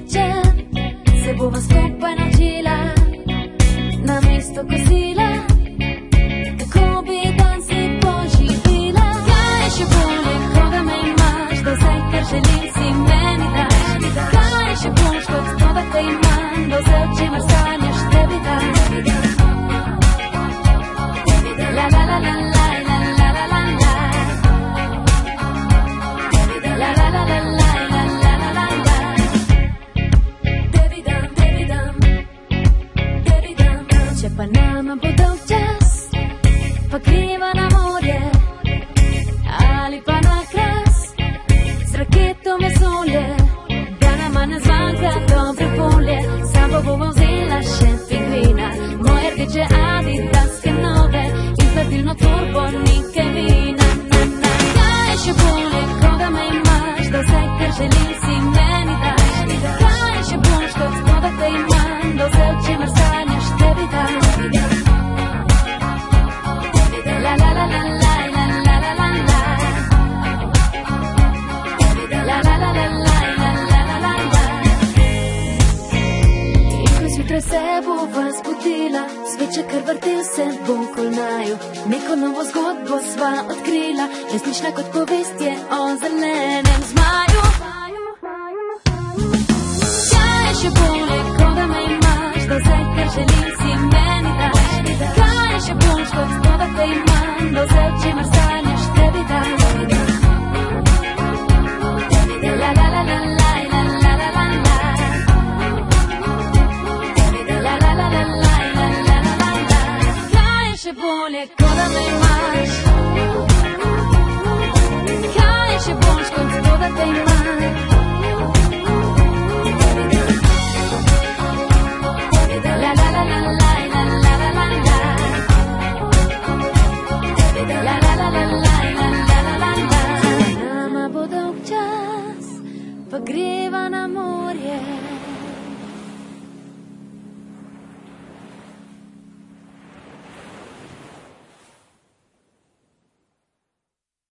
sreče se bova skupaj naučila, namesto kosila, kako bi dan si poživila. Kaj je še bolje, koga me imaš, da vse, kar želim, si meni daš. Kaj je še boljš kot to, da te imam, da vse, o čemer sanjaš, tebi dam. La la la la la la la la la la. La la la la la la la la la la. Tebi dam, tebi dam, tebi dam. Če pa nama bo dolg čas, pa kriva na morje ali pa na Kras, z raketo vesolje, da nama ne zmanjka dobre volje. Sabo bova vzela še pingvina, moje rdeče adidaske noge in hladilno torbo nekaj vina. Kaj je še bolje, koga me imaš, da vse, kar želim, si meni daš. Kaj je še boljš kot to, da te imam, da vse, o čemer sanjaš, tebi dam. La la la la la la la la la la. La la la la la la la la la la. In ko zjutraj se bova zbudila, sveče kar vrtel se bo okoli naju, neko novo zgodbo sva odkrila, resnična kot povest je o zelenem zmaju. Kaj je še bolje, koga me imaš, da vse, kar želim,